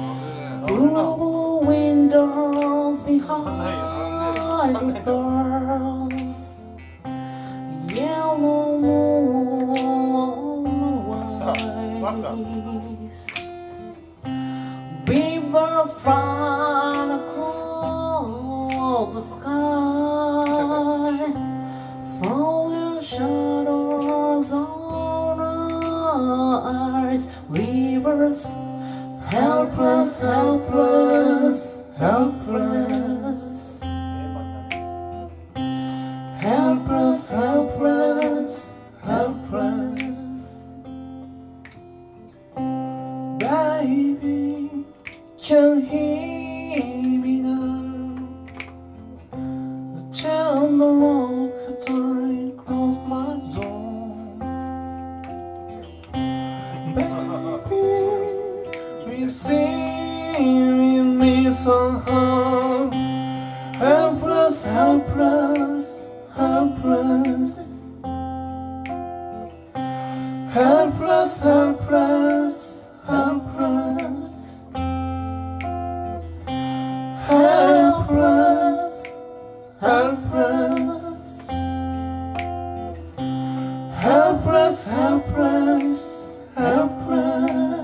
Blue windows behind the stars, yellow moonlight, rivers run across the sky, throwing shadows on our eyes. Rivers, helpless, helpless, helpless, helpless, helpless, helpless. Baby, can you hear me now? The child no longer time close my door. Baby, you see me somehow. Helpless, helpless, helpless, helpless, helpless, helpless, helpless, helpless, helpless, helpless, helpless.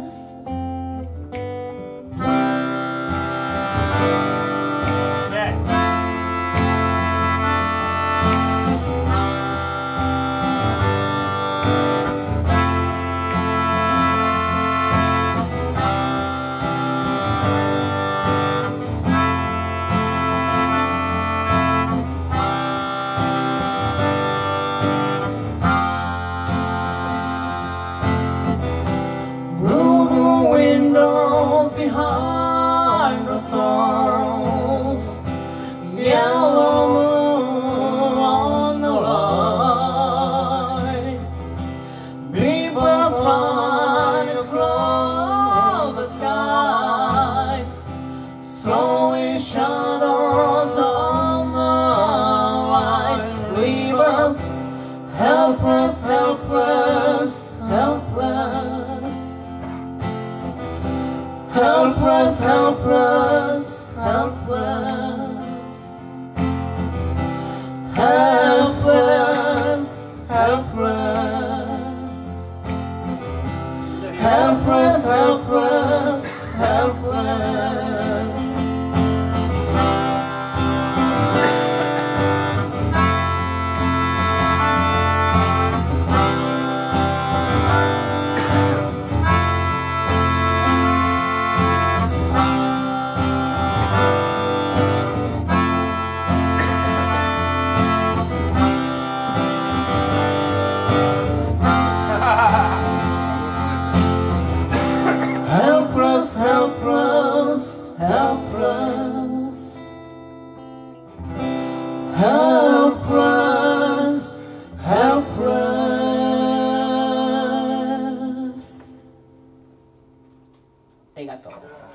Windows behind the stars, yellow moon on the line, beavers running across the sky, throwing shadows on the light. Rivers, helpless, helpless, helpless, helpless, helpless, helpless, helpless, helpless, helpless, helpless, helpless. Helpless, helpless, helpless, helpless, helpless. ありがとう。